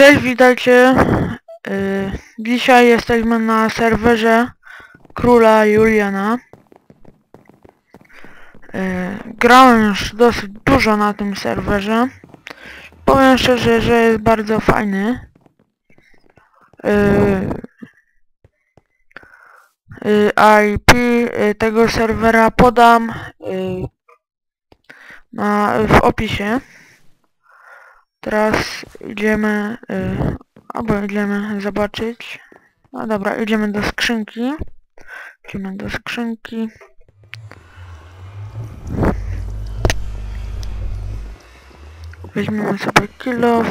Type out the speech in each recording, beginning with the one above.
Cześć, witajcie. Dzisiaj jesteśmy na serwerze Króla Juliana. Grałem już dosyć dużo na tym serwerze. Powiem szczerze, że jest bardzo fajny. IP tego serwera podam w opisie. Teraz idziemy, idziemy zobaczyć. No dobra, idziemy do skrzynki. Weźmiemy sobie kilo.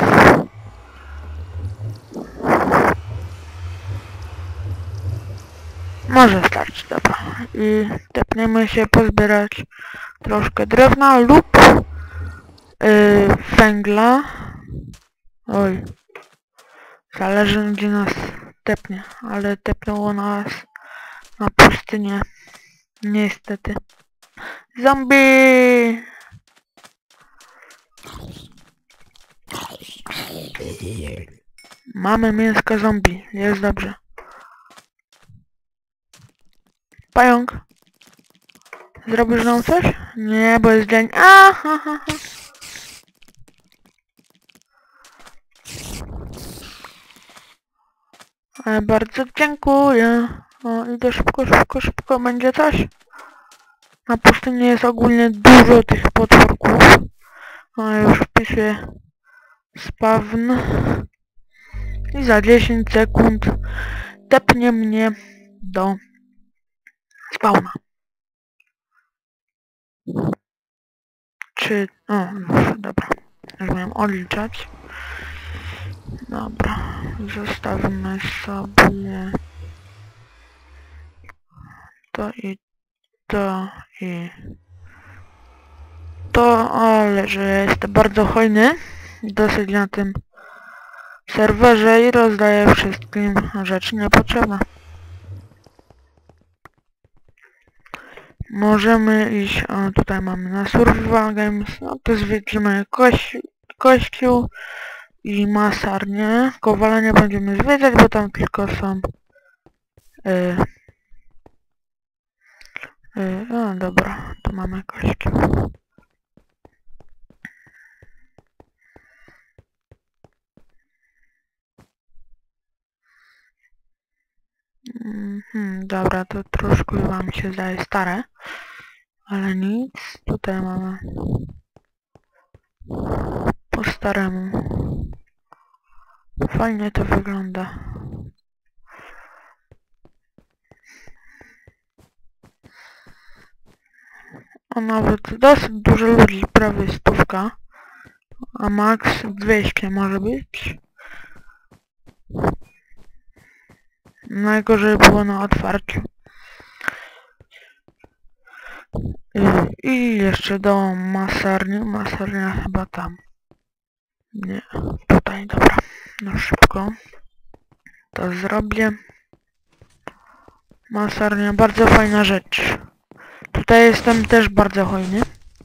Może starczy, dobra. I tepniemy się pozbierać troszkę drewna lub węgla. Oj. Zależy, gdzie nas tepnie, ale tepnęło nas na pustynię. Niestety. Zombie! Mamy mięsko zombie, jest dobrze. Pająk. Zrobisz nam coś? Nie, bo jest dzień. Aha. Bardzo dziękuję. O, idę szybko, będzie coś. Na pustyni jest ogólnie dużo tych potworków. O, już wpisuję spawn. I za 10 sekund tepnie mnie do spawna. Już, dobra. Już miałem odliczać. Dobra. Zostawimy sobie to i to, ale że jest bardzo hojny dosyć na tym serwerze i rozdaję wszystkim rzeczy niepotrzebne. Możemy iść, tutaj mamy na Survival Games, no to zwiedzimy kościół i masarnię. Kowala nie będziemy zwiedzać, bo tam tylko są no dobra, tu mamy kościół. Dobra, to troszkę wam się zdaje stare, ale nic. Tutaj mamy po staremu. Fajnie to wygląda. O, nawet dosyć dużo ludzi, prawie 100, a max 200 może być. Najgorzej było na otwarciu. I jeszcze do masarni. Masarnia chyba tam. Nie, tutaj, dobra. No szybko to zrobię. Masarnia, bardzo fajna rzecz. Tutaj jestem też bardzo hojny.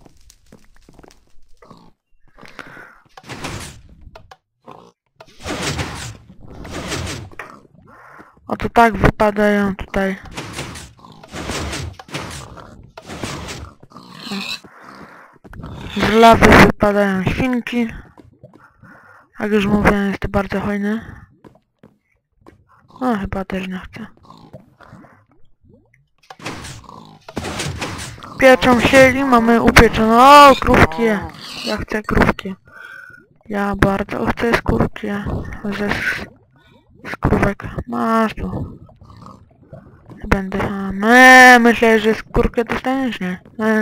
Oto tak wypadają tutaj. Z lawy wypadają świnki. Jak już mówiłem, jest to bardzo hojny. O, chyba też nie chcę. Pieczą się i mamy upieczone. O, krówki! Ja chcę krówki. Ja bardzo chcę skórki z krówek. Masz tu. Będę... myślę, że skórkę dostaniesz, nie?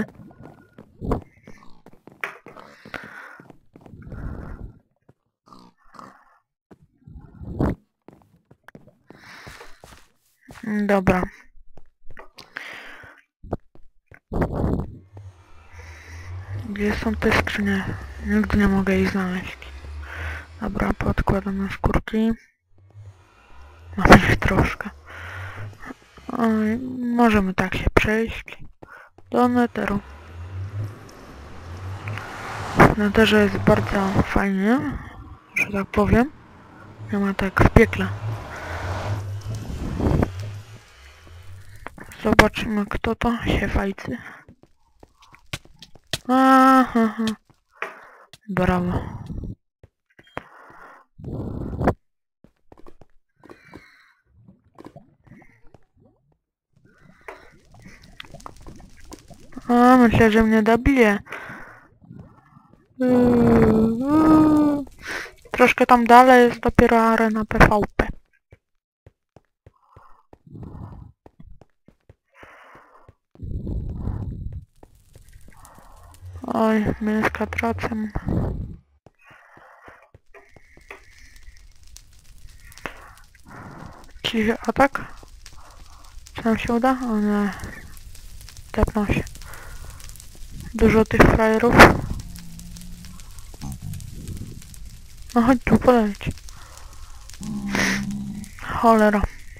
Dobra. Gdzie są te skrzynie? Nigdy nie mogę ich znaleźć. Dobra, podkładamy skórki. Mamy ich troszkę. Możemy tak się przejść do netheru. W netherze jest bardzo fajnie, że tak powiem. Nie ma tak w piekle. Zobaczymy, kto to się fajcy. Aha. Brawo. A, myślę, że mnie dobije. Troszkę tam dalej jest dopiero arena PvP. Oj, mięska tracę. Cichy atak? Czy nam się uda? O nie. Tepnął się. Dużo tych frajerów. No chodź tu, podejdź. Cholera.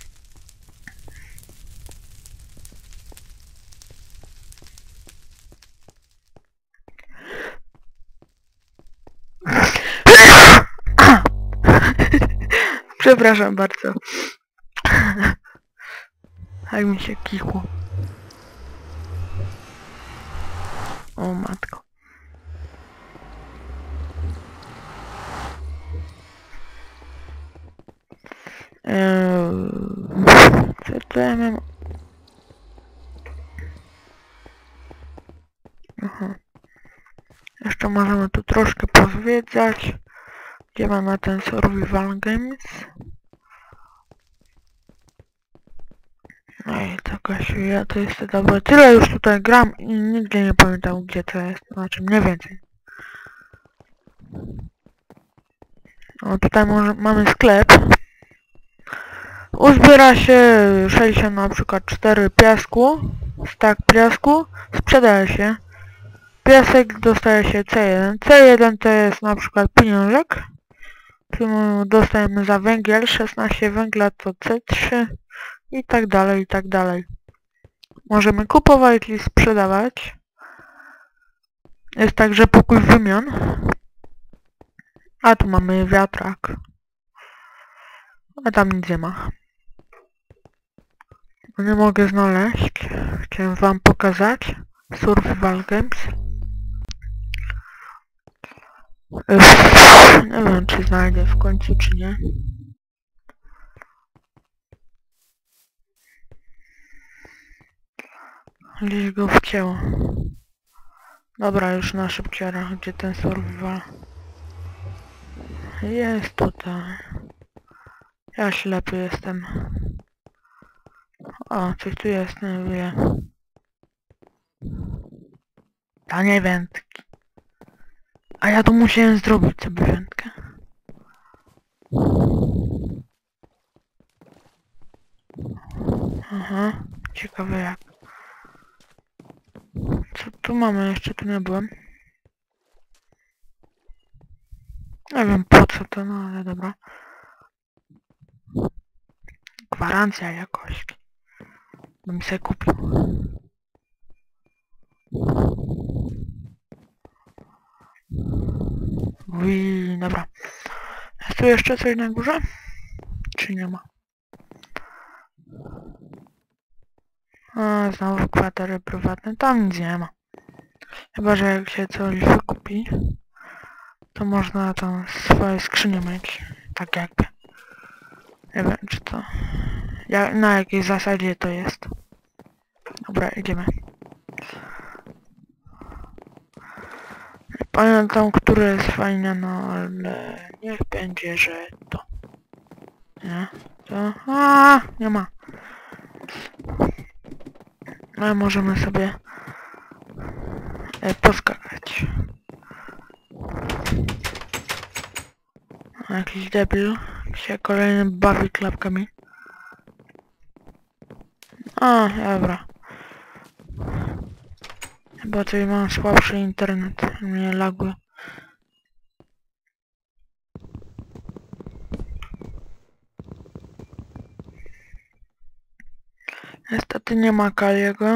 Przepraszam bardzo. Jak mi się kichło. O matko. Co ja mam? Aha. Jeszcze możemy tu troszkę pozwiedzać. Idziemy na ten Survival Games. No i to Kasiu, ja to jest dobre. Tyle już tutaj gram i nigdzie nie pamiętam, gdzie to jest. Znaczy mniej więcej. O, tutaj mamy sklep. Uzbiera się 60 na przykład 4 piasku. Stak piasku. Sprzedaje się. Piasek dostaje się C1. C1 to jest na przykład pieniążek. Którym dostajemy za węgiel. 16 węgla to C3. I tak dalej, i tak dalej. Możemy kupować i sprzedawać. Jest także pokój wymian. A tu mamy wiatrak. A tam nic nie ma. Nie mogę znaleźć. Chciałem wam pokazać. Survival Games. Nie wiem, czy znajdę w końcu, czy nie. Gdzieś go wcięło. Dobra, już na szybciarach, gdzie ten survival. Jest tutaj. Ja ślepy jestem. O, coś tu jest, nie wiem. Tanie wędki. A ja to musiałem zrobić sobie wędkę. Aha, ciekawe jak. Co tu mamy? Jeszcze tu nie byłem. Nie wiem po co to, no ale dobra. Gwarancja jakości. Bym sobie kupił. Ui, dobra. Jest tu jeszcze coś na górze? Czy nie ma? A, znowu kwatery prywatne. Tam nic nie ma. Chyba, że jak się coś wykupi, to można tam swoje skrzynie mieć. Tak jakby. Nie wiem, czy to... na jakiej zasadzie to jest. Dobra, idziemy. Nie pamiętam, które jest fajne, no ale niech będzie, że to. Nie? To... nie ma. Ale możemy sobie poskakać. Jakiś debil się kolejny bawi klapkami. A, dobra. Chyba tutaj mam słabszy internet, mnie laguje. Niestety nie ma Kaliego.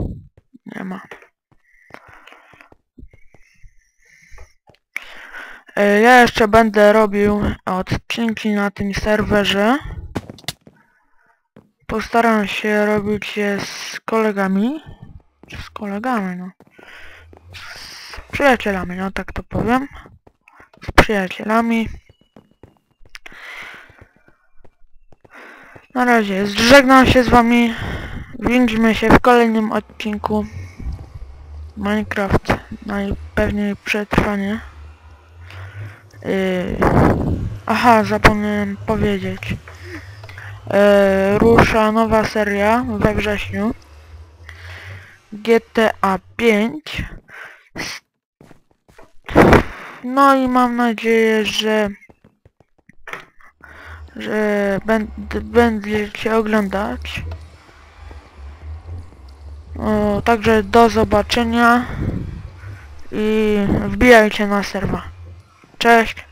Nie ma. Ja jeszcze będę robił odcinki na tym serwerze. Postaram się robić je z kolegami. Czy z kolegami, no. Z przyjacielami, no tak to powiem. Z przyjacielami. Na razie żegnam się z wami. Widzimy się w kolejnym odcinku. Minecraft najpewniej przetrwanie. Aha, zapomniałem powiedzieć. Rusza nowa seria we wrześniu. GTA 5. No i mam nadzieję, że będziecie oglądać. Także do zobaczenia i wbijajcie na serwer. Cześć!